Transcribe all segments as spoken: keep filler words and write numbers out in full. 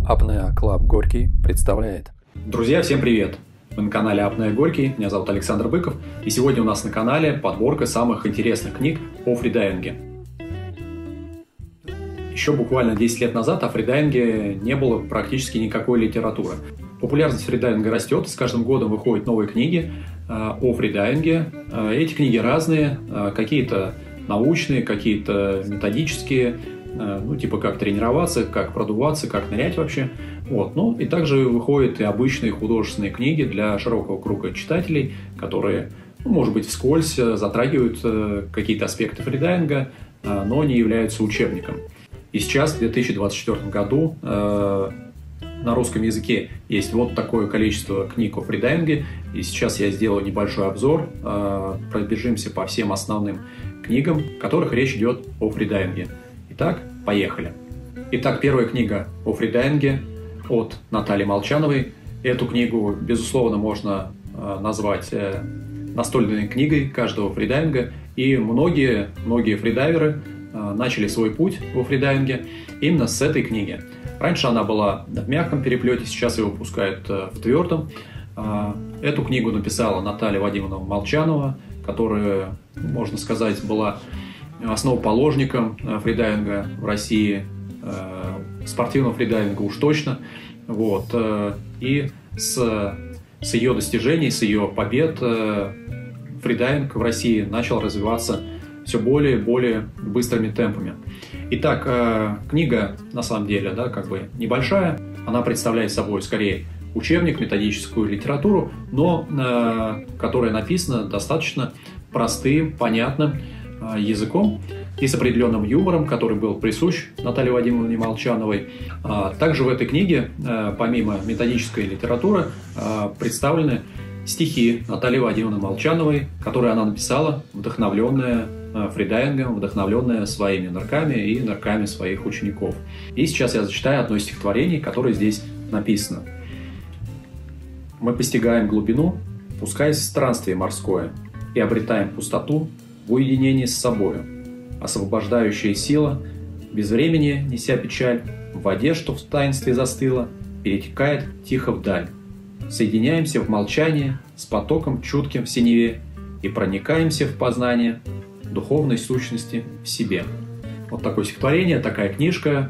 Apnea Club Горький представляет. Друзья, всем привет! Вы на канале Apnea Горький, меня зовут Александр Быков, и сегодня у нас на канале подборка самых интересных книг о фридайвинге. Еще буквально десять лет назад о фридайвинге не было практически никакой литературы. Популярность фридайвинга растет, с каждым годом выходят новые книги о фридайвинге. Эти книги разные, какие-то научные, какие-то методические, ну, типа как тренироваться, как продуваться, как нырять вообще. Вот. Ну, и также выходят и обычные художественные книги для широкого круга читателей, которые, ну, может быть, вскользь затрагивают какие-то аспекты фридайвинга, но не являются учебником. И сейчас, в две тысячи двадцать четвёртом году, э, на русском языке есть вот такое количество книг о фридайвинге. И сейчас я сделаю небольшой обзор, э, пробежимся по всем основным книгам, в которых речь идет о фридайвинге. Итак, поехали. Итак, первая книга о фридайвинге от Натальи Молчановой. Эту книгу, безусловно, можно э, назвать э, настольной книгой каждого фридайвинга. И многие, многие фридайверы э, начали свой путь во фридайвинге именно с этой книги. Раньше она была в мягком переплете, сейчас ее выпускают э, в твердом. Э, эту книгу написала Наталья Вадимовна Молчанова, которая, можно сказать, была основоположником фридайвинга в России, спортивного фридайвинга уж точно. Вот. И с, с ее достижений, с ее побед фридайвинг в России начал развиваться все более и более быстрыми темпами. Итак, книга на самом деле, да, как бы небольшая, она представляет собой скорее учебник, методическую литературу, но э, которая написана достаточно простым, понятным э, языком и с определенным юмором, который был присущ Наталье Вадимовне Молчановой. А, также в этой книге, э, помимо методической литературы, э, представлены стихи Натальи Вадимовны Молчановой, которые она написала, вдохновленная э, фридайвингом, вдохновленная своими нырками и нырками своих учеников. И сейчас я зачитаю одно из стихотворений, которое здесь написано. Мы постигаем глубину, пускаясь в странствие морское, и обретаем пустоту в уединении с собою. Освобождающая сила, без времени неся печаль, в воде, что в таинстве застыла, перетекает тихо вдаль. Соединяемся в молчании с потоком чутким в синеве и проникаемся в познание духовной сущности в себе. Вот такое стихотворение, такая книжка.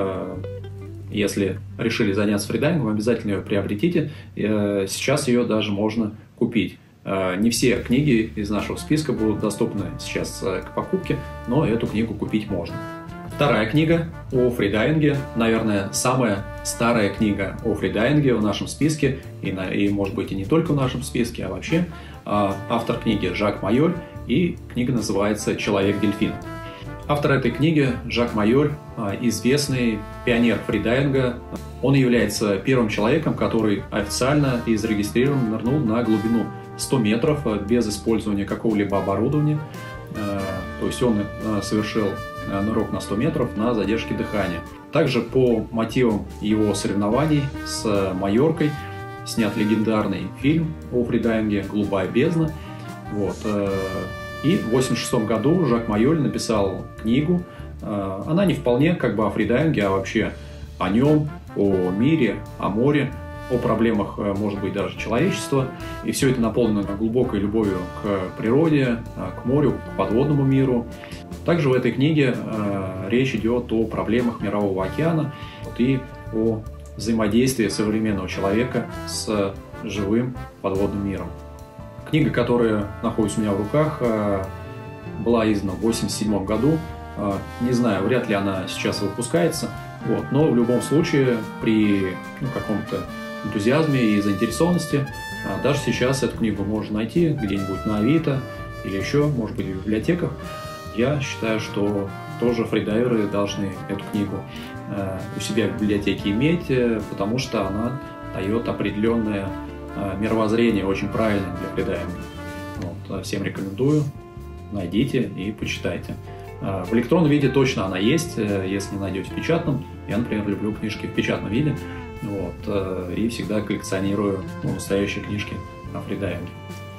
Если решили заняться фридайвингом, обязательно ее приобретите. Сейчас ее даже можно купить. Не все книги из нашего списка будут доступны сейчас к покупке, но эту книгу купить можно. Вторая книга о фридайвинге, наверное, самая старая книга о фридайвинге в нашем списке, и, и может быть и не только в нашем списке, а вообще. Автор книги Жак Майоль, и книга называется «Человек-дельфин». Автор этой книги Жак Майоль, известный пионер фридайвинга. Он является первым человеком, который официально и зарегистрирован нырнул на глубину сто метров без использования какого-либо оборудования. То есть он совершил нырок на сто метров на задержке дыхания. Также по мотивам его соревнований с Майоркой снят легендарный фильм о фридайвинге «Голубая бездна». Вот. И в восемьдесят шестом году Жак Майоль написал книгу. Она не вполне как бы о фридайвинге, а вообще о нем, о мире, о море, о проблемах, может быть, даже человечества. И все это наполнено глубокой любовью к природе, к морю, к подводному миру. Также в этой книге речь идет о проблемах Мирового океана и о взаимодействии современного человека с живым подводным миром. Книга, которая находится у меня в руках, была издана в восемьдесят седьмом году. Не знаю, вряд ли она сейчас выпускается. Вот. Но в любом случае, при ну, каком-то энтузиазме и заинтересованности, даже сейчас эту книгу можно найти где-нибудь на Авито или еще, может быть, в библиотеках. Я считаю, что тоже фридайверы должны эту книгу у себя в библиотеке иметь, потому что она дает определенное мировоззрение, очень правильное для фридайвинга. Вот. Всем рекомендую, найдите и почитайте. В электронном виде точно она есть, если не найдете в печатном. Я, например, люблю книжки в печатном виде, вот, и всегда коллекционирую ну, настоящие книжки о фридайвинге.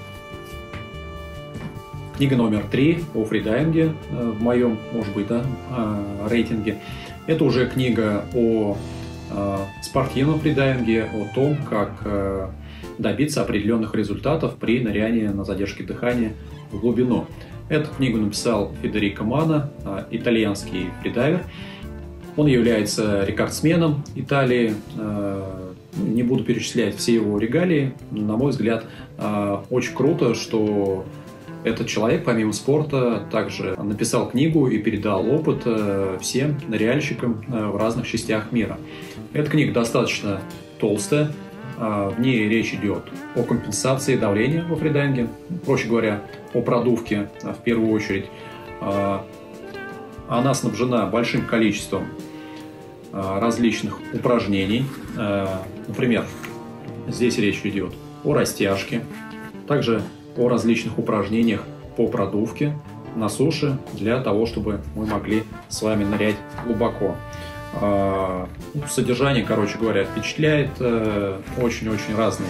Книга номер три о фридайвинге в моем, может быть, да, рейтинге. Это уже книга о спортивном фридайвинге, о том, как добиться определенных результатов при нырянии на задержке дыхания в глубину. Эту книгу написал Федерико Мано, итальянский фридайвер. Он является рекордсменом Италии. Не буду перечислять все его регалии. На мой взгляд, очень круто, что этот человек, помимо спорта, также написал книгу и передал опыт всем ныряльщикам в разных частях мира. Эта книга достаточно толстая. В ней речь идет о компенсации давления во фридайвинге, проще говоря, о продувке в первую очередь. Она снабжена большим количеством различных упражнений. Например, здесь речь идет о растяжке, также о различных упражнениях по продувке на суше для того, чтобы мы могли с вами нырять глубоко. Содержание, короче говоря, впечатляет. Очень-очень разные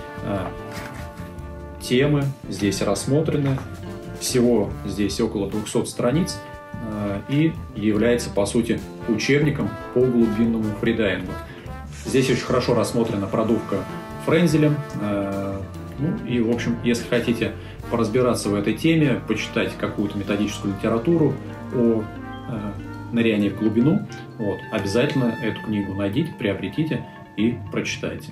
темы здесь рассмотрены. Всего здесь около двухсот страниц и является, по сути, учебником по глубинному фридайвингу. Здесь очень хорошо рассмотрена продувка френзелем. Ну и, в общем, если хотите поразбираться в этой теме, почитать какую-то методическую литературу о нырянии в глубину, вот, обязательно эту книгу найдите, приобретите и прочитайте.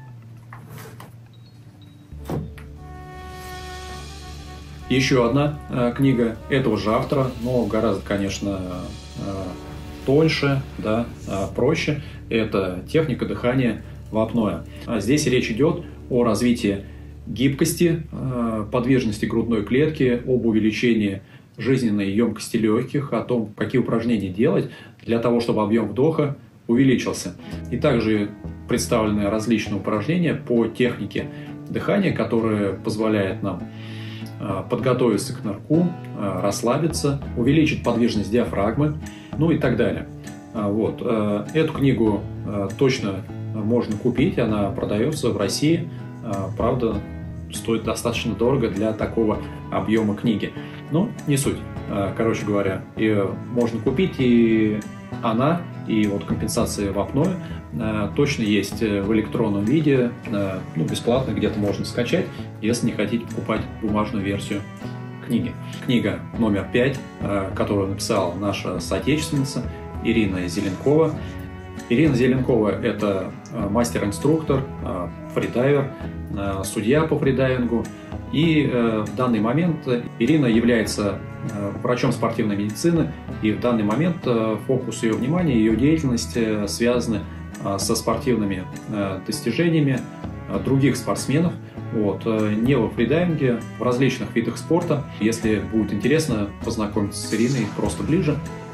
Еще одна э, книга этого же автора, но гораздо, конечно, э, тоньше, да, э, проще. Это «Техника дыхания в апное». Здесь речь идет о развитии гибкости, э, подвижности грудной клетки, об увеличении жизненной емкости легких, о том, какие упражнения делать для того, чтобы объем вдоха увеличился. И также представлены различные упражнения по технике дыхания, которые позволяют нам подготовиться к нырку, расслабиться, увеличить подвижность диафрагмы, ну и так далее. Вот. Эту книгу точно можно купить, она продается в России, правда, стоит достаточно дорого для такого объема книги. Но не суть. Короче говоря, ее можно купить, и она, и вот компенсация в апное точно есть в электронном виде, ну, бесплатно где-то можно скачать, если не хотите покупать бумажную версию книги. Книга номер пять, которую написала наша соотечественница Ирина Зеленкова. Ирина Зеленкова – это мастер-инструктор, фридайвер, судья по фридайвингу. И в данный момент Ирина является врачом спортивной медицины, и в данный момент фокус ее внимания, ее деятельность связаны со спортивными достижениями других спортсменов. Вот, не во фридайвинге, в различных видах спорта. Если будет интересно познакомиться с Ириной просто ближе,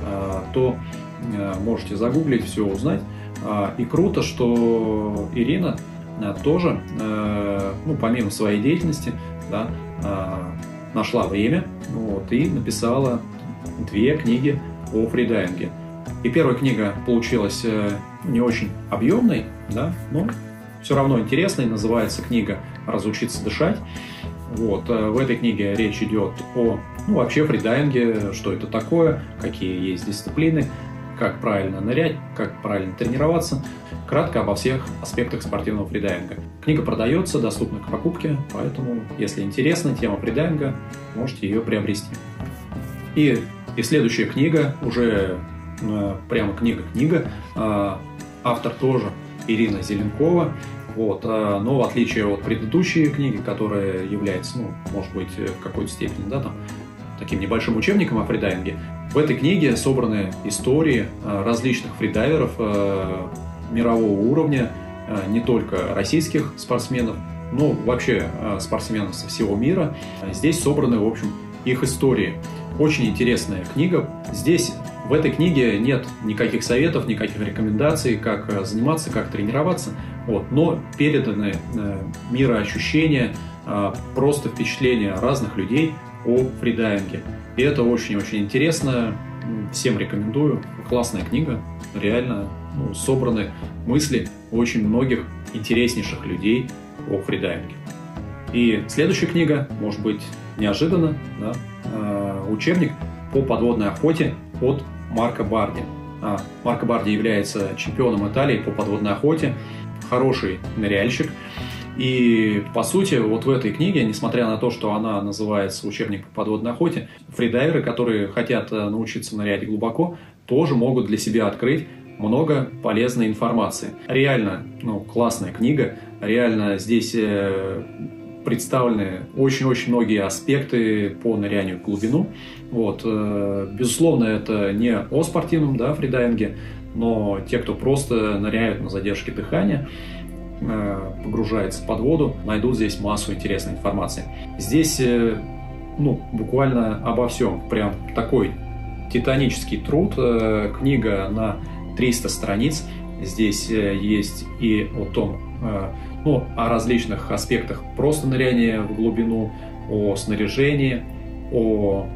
то можете загуглить, все узнать. И круто, что Ирина тоже, ну, помимо своей деятельности, да, нашла время, вот, и написала две книги о фридайвинге. И первая книга получилась не очень объемной, да, но все равно интересной. Называется книга «Разучиться дышать». Вот, в этой книге речь идет о, ну, вообще фридайвинге, что это такое, какие есть дисциплины, как правильно нырять, как правильно тренироваться. Кратко обо всех аспектах спортивного фридайвинга. Книга продается, доступна к покупке, поэтому, если интересна тема фридайвинга, можете ее приобрести. И, и следующая книга, уже э, прямо книга-книга, э, автор тоже Ирина Зеленкова. Вот, э, но в отличие от предыдущей книги, которая является, ну, может быть, в какой-то степени, да, там, таким небольшим учебником о фридайвинге, в этой книге собраны истории различных фридайверов мирового уровня, не только российских спортсменов, но вообще спортсменов со всего мира. Здесь собраны, в общем, их истории. Очень интересная книга. Здесь, в этой книге, нет никаких советов, никаких рекомендаций, как заниматься, как тренироваться, вот, но переданы мироощущения, просто впечатления разных людей о фридайвинге. И это очень-очень интересно. Всем рекомендую. Классная книга. Реально, ну, собраны мысли очень многих интереснейших людей о фридайвинге. И следующая книга, может быть, неожиданно, да, учебник по подводной охоте от Марка Барди. Марко Барди является чемпионом Италии по подводной охоте, хороший ныряльщик. И, по сути, вот в этой книге, несмотря на то, что она называется «Учебник по подводной охоте», фридайверы, которые хотят научиться нырять глубоко, тоже могут для себя открыть много полезной информации. Реально, ну, классная книга, реально здесь представлены очень-очень многие аспекты по нырянию в глубину. Вот. Безусловно, это не о спортивном, да, фридайвинге, но те, кто просто ныряют на задержке дыхания, погружается под воду, найдут здесь массу интересной информации. Здесь, ну, буквально обо всем. Прям такой титанический труд. Книга на триста страниц. Здесь есть и о том, ну, о различных аспектах просто ныряния в глубину, о снаряжении, о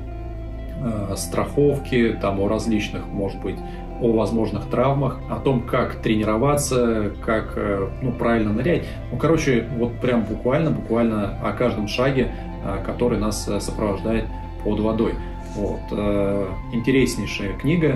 страховке, там, о различных, может быть, о возможных травмах, о том, как тренироваться, как, ну, правильно нырять. Ну, короче, вот прям буквально, буквально о каждом шаге, который нас сопровождает под водой. Вот. Интереснейшая книга,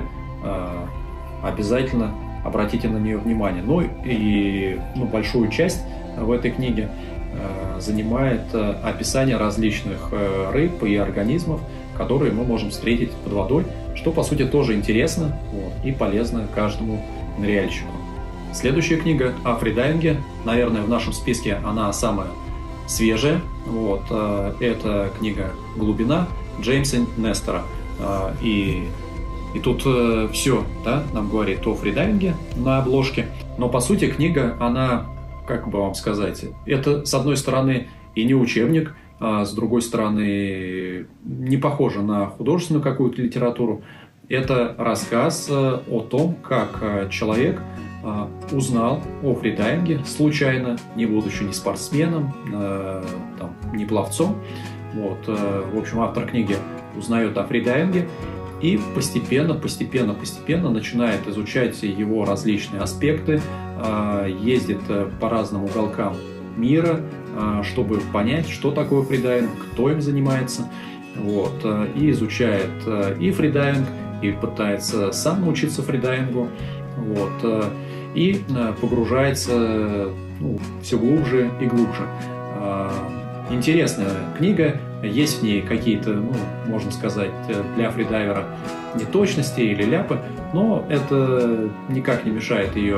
обязательно обратите на нее внимание. Ну и, ну, большую часть в этой книге занимает описание различных рыб и организмов, которые мы можем встретить под водой, что, по сути, тоже интересно, вот, и полезно каждому ныряльщику. Следующая книга о фридайвинге, наверное, в нашем списке она самая свежая. Вот, это книга «Глубина» Джеймса Нестора. И, и тут все, да, нам говорит о фридайвинге на обложке. Но, по сути, книга, она, как бы вам сказать, это, с одной стороны, и не учебник, а с другой стороны, не похоже на художественную какую-то литературу. Это рассказ о том, как человек узнал о фридайвинге случайно, не будучи ни спортсменом, там, ни пловцом. Вот. В общем, автор книги узнает о фридайвинге и постепенно, постепенно, постепенно начинает изучать его различные аспекты, ездит по разным уголкам мира, чтобы понять, что такое фридайвинг, кто им занимается, вот, и изучает и фридайвинг, и пытается сам научиться фридайвингу, вот, и погружается, ну, все глубже и глубже. Интересная книга, есть в ней какие-то, ну, можно сказать, для фридайвера неточности или ляпы, но это никак не мешает ее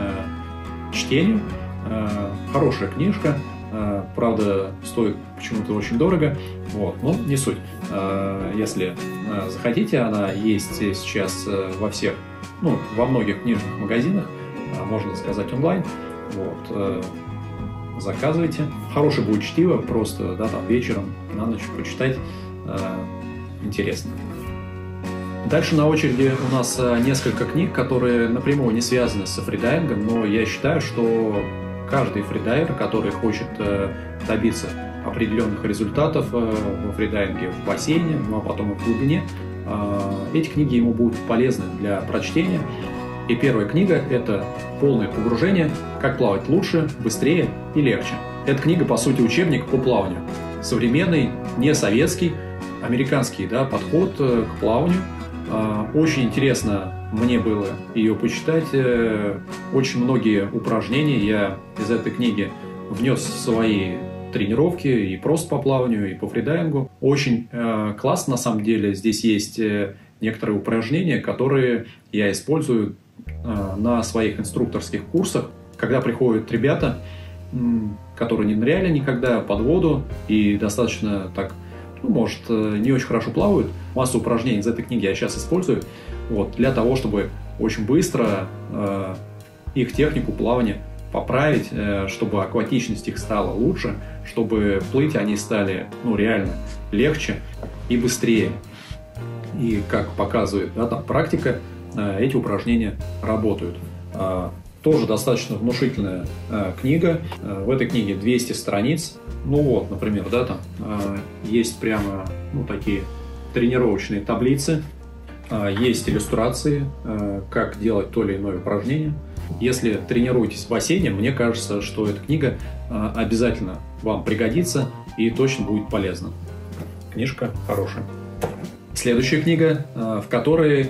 чтению. Хорошая книжка. Правда, стоит почему-то очень дорого, вот, но не суть. Если захотите, она есть сейчас во всех, ну, во многих книжных магазинах, можно сказать, онлайн. Вот, заказывайте. Хорошее будет чтиво, просто, да, там вечером, на ночь почитать, интересно. Дальше на очереди у нас несколько книг, которые напрямую не связаны с фридайвингом, но я считаю, что каждый фридайвер, который хочет добиться определенных результатов во фридайвинге в бассейне, ну а потом и в глубине, эти книги ему будут полезны для прочтения. И первая книга – это «Полное погружение. Как плавать лучше, быстрее и легче». Эта книга, по сути, учебник по плаванию. Современный, не советский, американский, да, подход к плаванию. Очень интересно мне было ее почитать. Очень многие упражнения я из этой книги внес в свои тренировки и просто по плаванию, и по фридайвингу. Очень классно, на самом деле. Здесь есть некоторые упражнения, которые я использую на своих инструкторских курсах, когда приходят ребята, которые не ныряли никогда под воду и достаточно так, ну, может, не очень хорошо плавают. Массу упражнений из этой книги я сейчас использую, вот, для того, чтобы очень быстро э, их технику плавания поправить, э, чтобы акватичность их стала лучше, чтобы плыть они стали, ну, реально легче и быстрее. И, как показывает, да, там практика, э, эти упражнения работают. Э, тоже достаточно внушительная э, книга. Э, в этой книге двести страниц. Ну вот, например, да, там э, есть прямо, ну, такие тренировочные таблицы, э, есть иллюстрации, э, как делать то или иное упражнение. Если тренируетесь в бассейне, мне кажется, что эта книга э, обязательно вам пригодится и точно будет полезна. Книжка хорошая. Следующая книга, э, в которой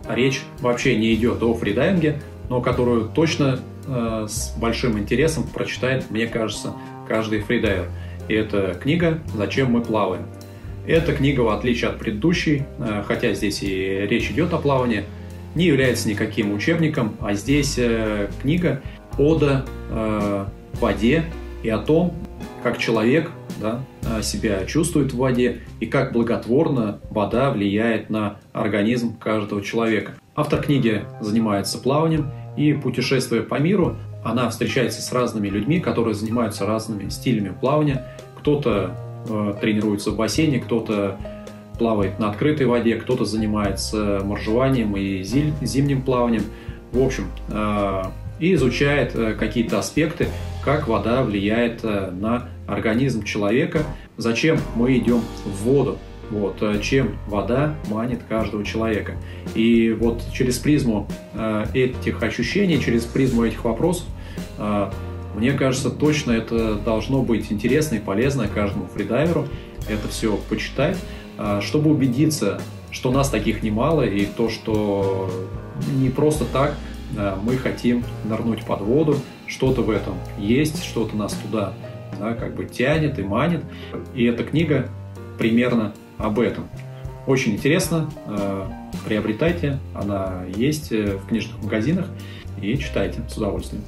речь вообще не идет о фридайвинге, но которую точно э, с большим интересом прочитает, мне кажется, каждый фридайвер. И это книга «Зачем мы плаваем?». Эта книга, в отличие от предыдущей, э, хотя здесь и речь идет о плавании, не является никаким учебником, а здесь э, книга ода э, воде и о том, как человек, да, себя чувствует в воде и как благотворно вода влияет на организм каждого человека. Автор книги занимается плаванием, и, путешествуя по миру, она встречается с разными людьми, которые занимаются разными стилями плавания. Кто-то э, тренируется в бассейне, кто-то плавает на открытой воде, кто-то занимается моржеванием и зимним плаванием. В общем, э, и изучает э, какие-то аспекты, как вода влияет э, на организм человека, зачем мы идем в воду, вот, чем вода манит каждого человека. И вот через призму э, этих ощущений, через призму этих вопросов, э, мне кажется, точно это должно быть интересно и полезно каждому фридайверу это все почитать, э, чтобы убедиться, что нас таких немало, и то, что не просто так э, мы хотим нырнуть под воду, что-то в этом есть, что-то нас туда, да, как бы тянет и манит. И эта книга примерно об этом. Очень интересно, э, приобретайте, она есть в книжных магазинах, и читайте с удовольствием.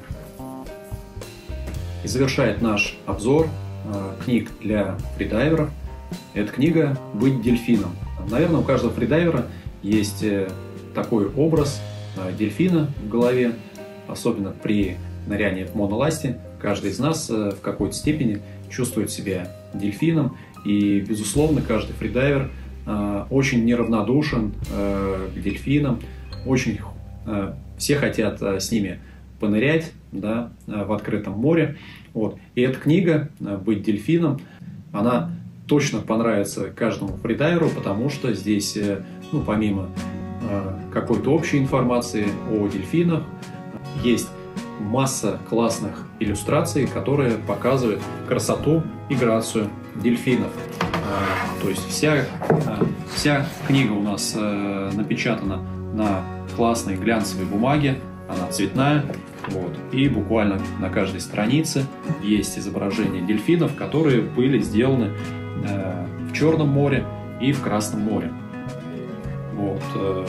И завершает наш обзор э, книг для фридайверов эта книга «Быть дельфином». Наверное, у каждого фридайвера есть такой образ э, дельфина в голове, особенно при нырянии в моноласте. Каждый из нас в какой-то степени чувствует себя дельфином, и, безусловно, каждый фридайвер э, очень неравнодушен э, к дельфинам, очень э, все хотят э, с ними понырять, да, э, в открытом море. Вот. И эта книга «Быть дельфином», она точно понравится каждому фридайверу, потому что здесь, э, ну, помимо э, какой-то общей информации о дельфинах, есть масса классных иллюстраций, которые показывают красоту и грацию дельфинов. То есть вся, вся книга у нас напечатана на классной глянцевой бумаге, она цветная, вот, и буквально на каждой странице есть изображения дельфинов, которые были сделаны в Черном море и в Красном море. Вот.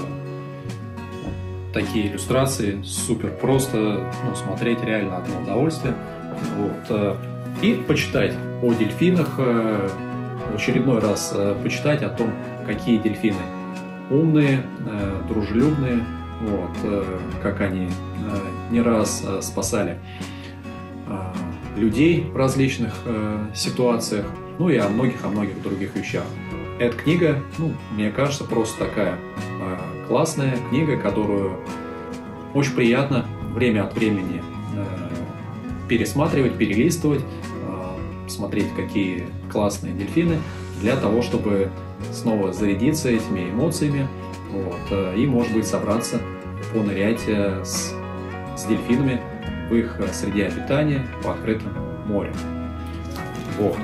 Такие иллюстрации супер просто, ну, смотреть реально одно удовольствие. Вот. И почитать о дельфинах, в очередной раз почитать о том, какие дельфины умные, дружелюбные, вот, как они не раз спасали людей в различных ситуациях, ну и о многих, о многих других вещах. Эта книга, ну, мне кажется, просто такая э, классная книга, которую очень приятно время от времени э, пересматривать, перелистывать, э, смотреть, какие классные дельфины, для того, чтобы снова зарядиться этими эмоциями, вот, э, и, может быть, собраться понырять э, с, с дельфинами в их среде обитания в открытом море. Вот.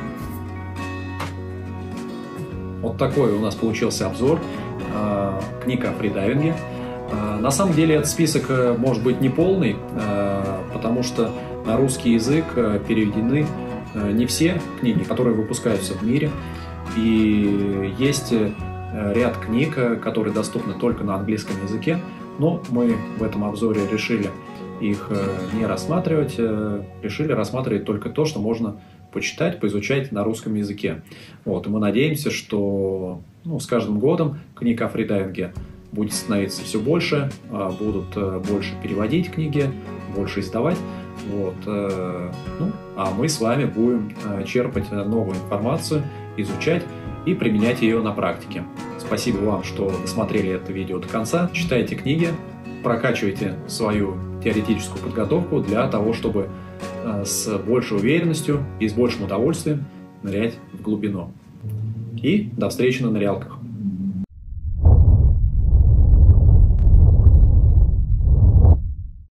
Вот такой у нас получился обзор э, книг о фридайвинге. Э, на самом деле этот список э, может быть не полный, э, потому что на русский язык э, переведены э, не все книги, которые выпускаются в мире. И есть э, ряд книг, которые доступны только на английском языке, но мы в этом обзоре решили их э, не рассматривать, э, решили рассматривать только то, что можно почитать, поизучать на русском языке. Вот, и мы надеемся, что, ну, с каждым годом книг о фридайвинге будет становиться все больше, будут больше переводить книги, больше издавать. Вот, ну, а мы с вами будем черпать новую информацию, изучать и применять ее на практике. Спасибо вам, что досмотрели это видео до конца. Читайте книги, прокачивайте свою теоретическую подготовку для того, чтобы с большей уверенностью и с большим удовольствием нырять в глубину. И до встречи на нырялках!